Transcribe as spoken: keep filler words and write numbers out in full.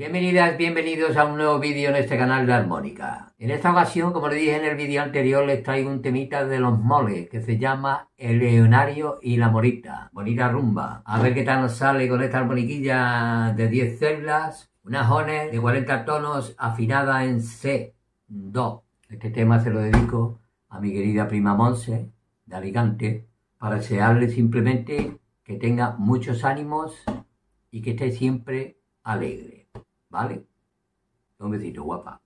Bienvenidas, bienvenidos a un nuevo vídeo en este canal de armónica. En esta ocasión, como le dije en el vídeo anterior, les traigo un temita de los moles que se llama El Leonario y la Morita. Bonita rumba. A ver qué tal nos sale con esta armoniquilla de diez celdas, una Hohner de cuarenta tonos afinada en C do. Este tema se lo dedico a mi querida prima Monse de Alicante para desearle simplemente que tenga muchos ánimos y que esté siempre alegre. ¿Vale? Un besito, guapa.